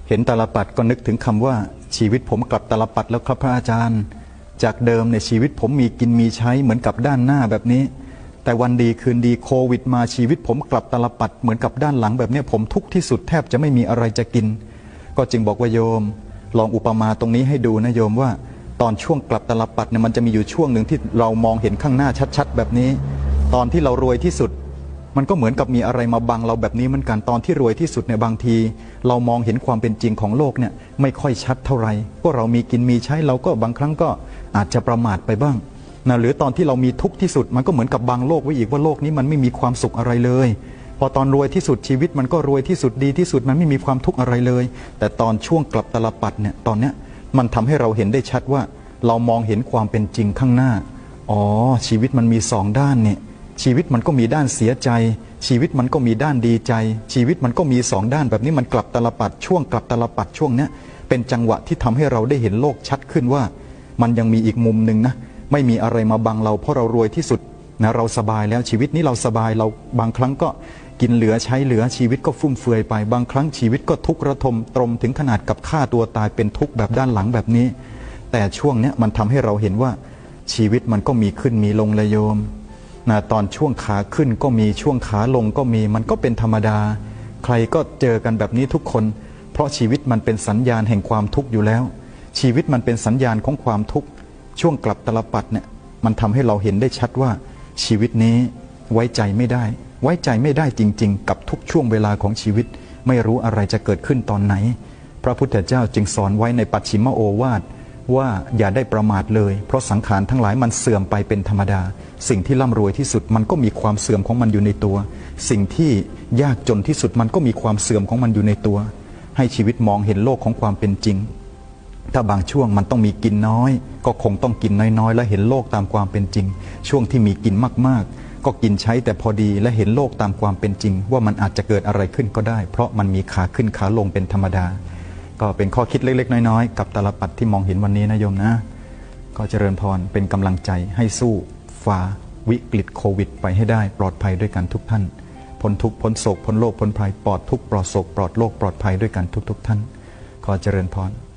เห็นตาลปัดก็นึกถึงคำว่าชีวิตผมกลับตาลปัดแล้วครับพระอาจารย์จากเดิมในชีวิตผมมีกินมีใช้เหมือนกับด้านหน้าแบบนี้แต่วันดีคืนดีโควิดมาชีวิตผมกลับตาลปัดเหมือนกับด้านหลังแบบนี้ผมทุกข์ที่สุดแทบจะไม่มีอะไรจะกินก็จึงบอกว่าโยมลองอุปมาตรงนี้ให้ดูนะโยมว่าตอนช่วงกลับตาลปัดเนี่ยมันจะมีอยู่ช่วงหนึ่งที่เรามองเห็นข้างหน้าชัดๆแบบนี้ตอนที่เรารวยที่สุดมันก็เหมือนกับมีอะไรมาบังเราแบบนี้เหมือนกันตอนที่รวยที่สุดเนี่ยบางทีเรามองเห็นความเป็นจริงของโลกเนี่ยไม่ค่อยชัดเท่าไหร่ก็เรามีกินมีใช้เราก็บางครั้งก็อาจจะประมาทไปบ้างนะหรือตอนที่เรามีทุกข์ที่สุดมันก็เหมือนกับบังโลกไว้อีกว่าโลกนี้มันไม่มีความสุขอะไรเลยพอตอนรวยที่สุดชีวิตมันก็รวยที่สุดดีที่สุดมันไม่มีความทุกข์อะไรเลยแต่ตอนช่วงกลับตาลปัดเนี่ยตอนเนี้ยมันทำให้เราเห็นได้ชัดว่าเรามองเห็นความเป็นจริงข้างหน้าอ๋อชีวิตมันมีสองด้านเนี่ยชีวิตมันก็มีด้านเสียใจชีวิตมันก็มีด้านดีใจชีวิตมันก็มีสองด้านแบบนี้มันกลับตาลปัดช่วงกลับตาลปัดช่วงเนี้ยเป็นจังหวะที่ทำให้เราได้เห็นโลกชัดขึ้นว่ามันยังมีอีกมุมหนึ่งนะไม่มีอะไรมาบังเราเพราะเรารวยที่สุดนะเราสบายแล้วชีวิตนี้เราสบายเราบางครั้งก็กินเหลือใช้เหลือชีวิตก็ฟุ่มเฟือยไปบางครั้งชีวิตก็ทุกข์ระทมตรมถึงขนาดกับฆ่าตัวตายเป็นทุกข์แบบด้านหลังแบบนี้แต่ช่วงเนี้ยมันทำให้เราเห็นว่าชีวิตมันก็มีขึ้นมีลงเลยโยมนะตอนช่วงขาขึ้นก็มีช่วงขาลงก็มีมันก็เป็นธรรมดาใครก็เจอกันแบบนี้ทุกคนเพราะชีวิตมันเป็นสัญญาณแห่งความทุกข์อยู่แล้วชีวิตมันเป็นสัญญาณของความทุกข์ช่วงกลับตาลปัดเนี่ยมันทำให้เราเห็นได้ชัดว่าชีวิตนี้ไว้ใจไม่ได้ไว้ใจไม่ได้จริงๆกับทุกช่วงเวลาของชีวิตไม่รู้อะไรจะเกิดขึ้นตอนไหนพระพุทธเจ้าจึงสอนไว้ในปัจฉิมโอวาทว่าอย่าได้ประมาทเลยเพราะสังขารทั้งหลายมันเสื่อมไปเป็นธรรมดาสิ่งที่ร่ำรวยที่สุดมันก็มีความเสื่อมของมันอยู่ในตัวสิ่งที่ยากจนที่สุดมันก็มีความเสื่อมของมันอยู่ในตัวให้ชีวิตมองเห็นโลกของความเป็นจริงถ้าบางช่วงมันต้องมีกินน้อยก็คงต้องกินน้อยๆและเห็นโลกตามความเป็นจริงช่วงที่มีกินมากๆก็กินใช้แต่พอดีและเห็นโลกตามความเป็นจริงว่ามันอาจจะเกิดอะไรขึ้นก็ได้เพราะมันมีขาขึ้นขาลงเป็นธรรมดาก็เป็นข้อคิดเล็กๆน้อยๆกับตาลปัดที่มองเห็นวันนี้นะโยมนะก็เจริญพรเป็นกำลังใจให้สู้ฝ่าวิกฤตโควิดไปให้ได้ปลอดภัยด้วยกันทุกท่านพ้นทุกข์พ้นโศกพ้นโรคพ้นภัยปลอดทุกข์ปลอดโศกปลอดโรคปลอดภัยด้วยกันทุกท่านขอเจริญพร